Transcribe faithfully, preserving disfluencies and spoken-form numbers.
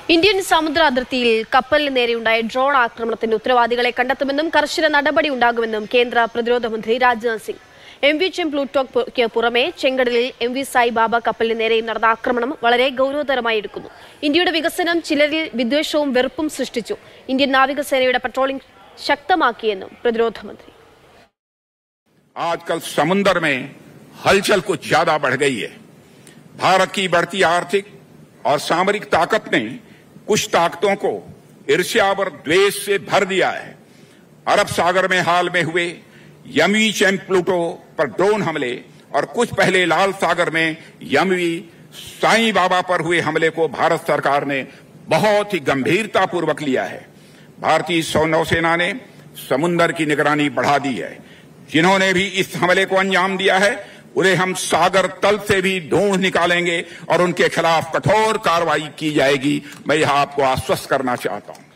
Indian സമുദ്ര അതിർത്തിയിൽ കപ്പലിന് നേരെയുണ്ടായ ഡ്രോൺ ആക്രമണത്തിന്റെ ഉത്തരവാദികളെ കണ്ടെത്തുമെന്നും കർശന നടപടി ഉണ്ടാകുമെന്നും കേന്ദ്ര പ്രതിരോധ മന്ത്രി Rajnath Singh. M V Chem പ്ലൂട്ടോയ്ക്ക് പുറമെ ചെങ്കടലിൽ എം വി സായിബാബ കപ്പലിന് നേരെയും നടന്ന ആക്രമണം വളരെ ഗൗരവതരമായി എടുക്കുന്നു. ഇന്ത്യയുടെ വികസനം ചിലരിൽ വിദ്വേഷവും വെറുപ്പും സൃഷ്ടിച്ചു. ഇന്ത്യൻ നാവികസേനയുടെ പട്രോളിംഗ് ശക്തമാക്കിയെന്നും പ്രതിരോധ മന്ത്രി. आजकल समुद्र में हलचल कुछ ज्यादा बढ़ गई है। भारत की बढ़ती आर्थिक और सामरिक ताकत ने कुछ ताकतों को ईर्ष्या और द्वेष से भर दिया है। अरब सागर में हाल में हुए एमवी चेम प्लूटो पर ड्रोन हमले और कुछ पहले लाल सागर में एमवी साई बाबा पर हुए हमले को भारत सरकार ने बहुत ही गंभीरतापूर्वक लिया है। भारतीय नौसेना ने समुद्र की निगरानी बढ़ा दी है। जिन्होंने भी इस हमले को अंजाम दिया है उन्हें हम सागर तल से भी ढूंढ निकालेंगे और उनके खिलाफ कठोर कार्रवाई की जाएगी। मैं यह आपको आश्वस्त करना चाहता हूं।